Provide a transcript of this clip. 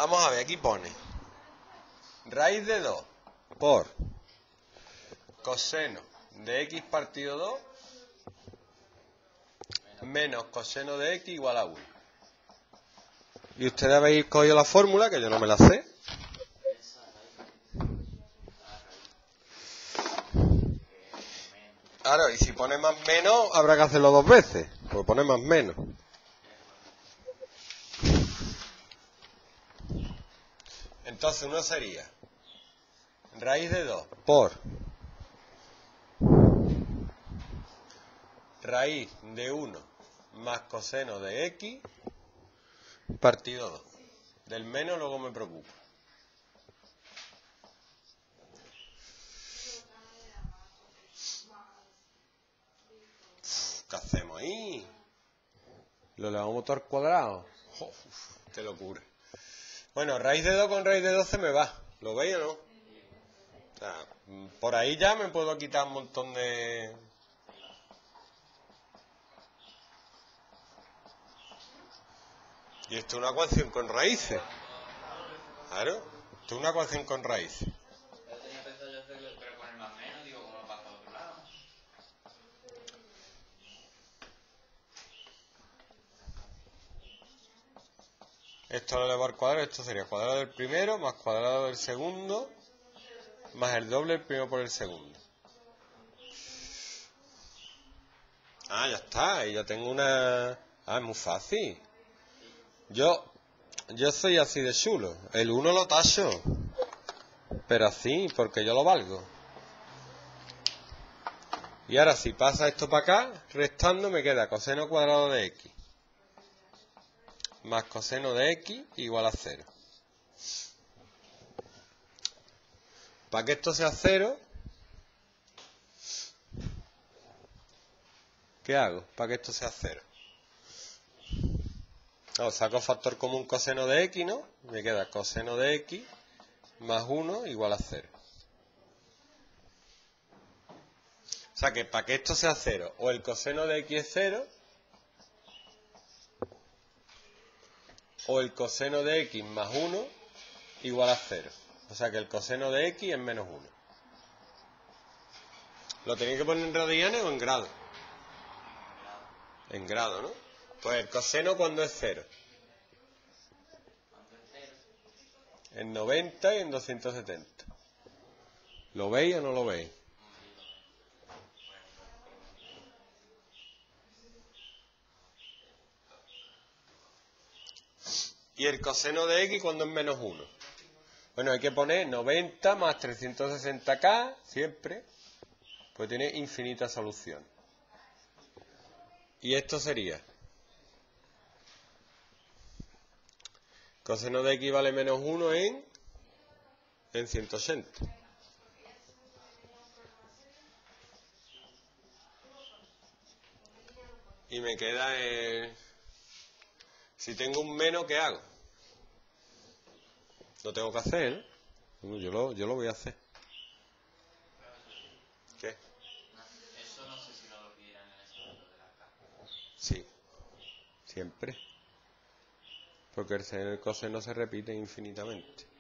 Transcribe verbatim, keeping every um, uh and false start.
Vamos a ver, aquí pone raíz de dos por coseno de x partido dos menos coseno de x igual a uno. Y ustedes habéis cogido la fórmula, que yo no me la sé. Claro, y si pone más menos, habrá que hacerlo dos veces, porque pone más menos. Entonces uno sería raíz de dos por raíz de uno más coseno de x partido dos. Del menos luego me preocupo. ¿Qué hacemos ahí? ¿Lo elevamos todo al cuadrado? Oh, ¡qué locura! Bueno, raíz de dos con raíz de doce me va. ¿Lo veis o no? O sea, por ahí ya me puedo quitar un montón de... Y esto es una ecuación con raíces. Claro, esto es una ecuación con raíces. Yo tenía pensado yo hacerlo, pero poner más menos, digo, ¿cómo pasa al otro lado? Esto lo elevo al cuadrado, esto sería cuadrado del primero más cuadrado del segundo más el doble del primero por el segundo. Ah, ya está, y ya tengo una... Ah, es muy fácil. Yo, yo soy así de chulo. El uno lo tacho. Pero así, porque yo lo valgo. Y ahora si pasa esto para acá, restando me queda coseno cuadrado de x más coseno de x igual a cero. Para que esto sea cero, ¿qué hago? Para que esto sea cero. No, saco factor común coseno de x, ¿no? Me queda coseno de x más uno igual a cero. O sea que para que esto sea cero, o el coseno de x es cero, o el coseno de x más uno igual a cero. O sea que el coseno de x es menos uno. ¿Lo tenéis que poner en radianes o en grado? En grado, ¿no? Pues el coseno cuando es cero. ¿Cuánto es cero? En noventa y en doscientos setenta. ¿Lo veis o no lo veis? ¿Y el coseno de x cuando es menos uno? Bueno, hay que poner noventa más trescientos sesenta K, siempre, pues tiene infinita solución. Y esto sería coseno de x vale menos uno en, en ciento ochenta. Y me queda el... Si tengo un menos, ¿qué hago? Lo tengo que hacer, ¿no? Yo lo, yo lo voy a hacer. ¿Qué? Eso no sé si no lo pidieran en el segundo de la K. Sí, siempre. Porque el seno y el coseno se repiten infinitamente.